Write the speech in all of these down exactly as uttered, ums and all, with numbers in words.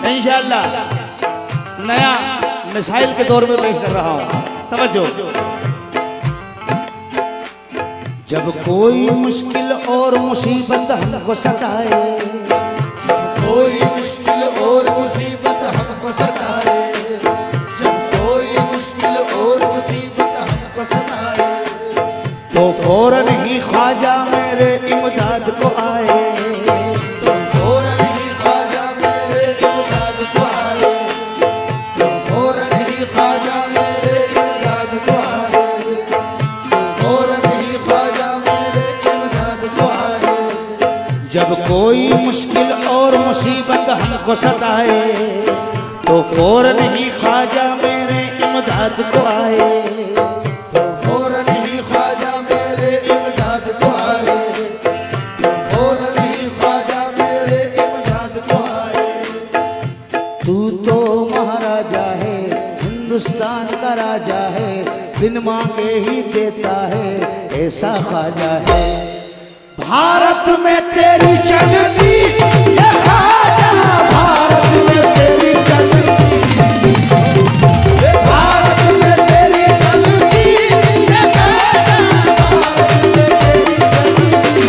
इंशाअल्लाह नया मिसाइल के दौर में पेश कर रहा हूँ। तवज्जो। जब कोई मुश्किल और मुसीबत हमको सताए, कोई मुश्किल और मुसीबत हमको सताए, जब कोई मुश्किल और मुसीबत हमको सताए, तो फौरन ही ख्वाजा मेरे इमदाद को आए, तो फौरन ही ख्वाजा मेरे इमदाद को आए, तो फौरन ही ख्वाजा मेरे इमदाद को आए, तो फौरन ही ख्वाजा मेरे इमदाद को आए। जब कोई मुश्किल और मुसीबत हमको सताए, तो फौरन ही ख्वाजा मेरे इमदाद को आए, तो फौरन ही ख्वाजा मेरे इमदाद को आए, तो फौरन ही ख्वाजा मेरे इमदाद को आए। तू तो महाराजा है, हिंदुस्तान का राजा है, बिन मांगे ही देता है, ऐसा ख्वाजा है। भारत में तेरी चलती ये ख्वाजा, भारत में तेरी चलती, भारत में तेरी चलती ये ख्वाजा, भारत में तेरी चलती,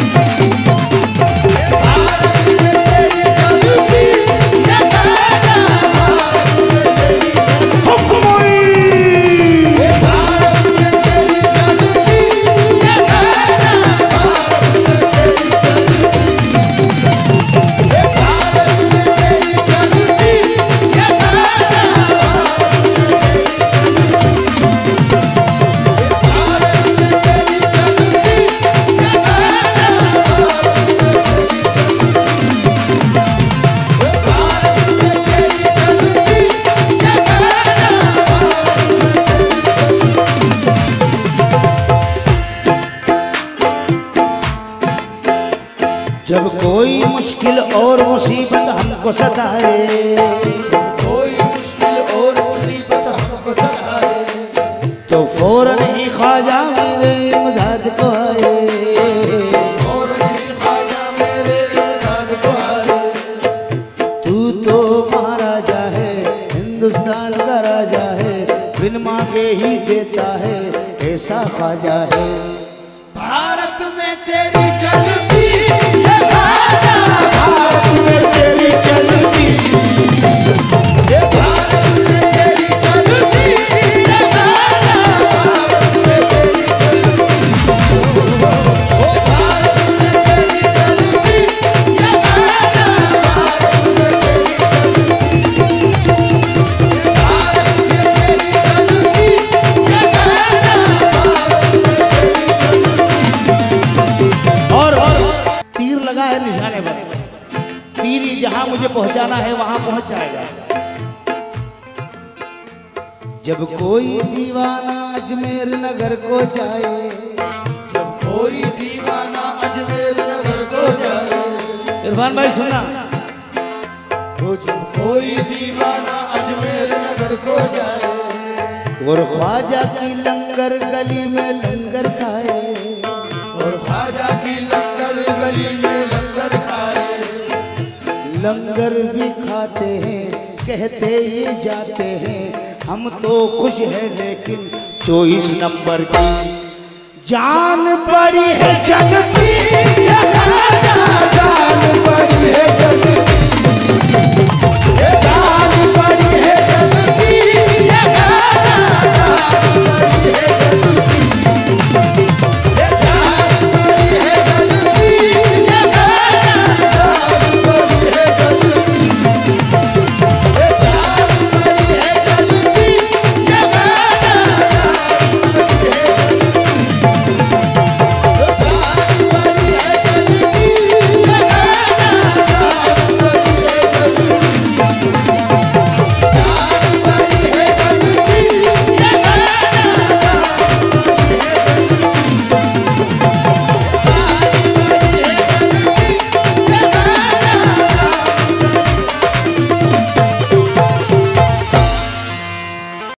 भारत में तेरी चलती ये ख्वाजा, भारत में तेरी चलती, हुक्मोई, भारत में तेरी चलती ये ख्वाजा, भारत में तेरी जब कोई मुश्किल और मुसीबत हमको सताए, कोई मुश्किल और मुसीबत हमको सताए, तो फौरन ही ख्वाजा मेरे इमदाद को आए, फौरन ही ख्वाजा मेरे इमदाद को आए। तू तो महाराजा है, हिंदुस्तान का राजा है, बिन मांगे ही देता है, ऐसा ख्वाजा है। भारत में तेरी चलती ये ख्वाजा, भारत में तेरी चलती, ये भारत में तेरी चलती, ये ख्वाजा, भारत में तेरी चलती, ओ भारत में तेरी चलती, ये ख्वाजा, भारत में तेरी चलती, भारत में तेरी चलती, ये ख्वाजा, भारत में तेरी चलती। और तीर लगा है निशाने पर, तीर ही जहां मुझे पहुंचाना है वहां पहुंच जाएगा। जब कोई दीवाना अजमेर नगर को जाए, जब कोई दीवाना अजमेर नगर को जाए, इरफान भाई सुनना, वो जब कोई दीवाना अजमेर नगर को जाए, और ख्वाजा की लंगर गली में लंगर खाए, और ख्वाजा की लंगर गली में लंगर खाए, लंगर भी खाते हैं, कहते ये जाते हैं, हम तो खुश हैं लेकिन चौबीस नंबर की जान बड़ी है जगती, ये ख्वाजा जान बड़ी है जगती।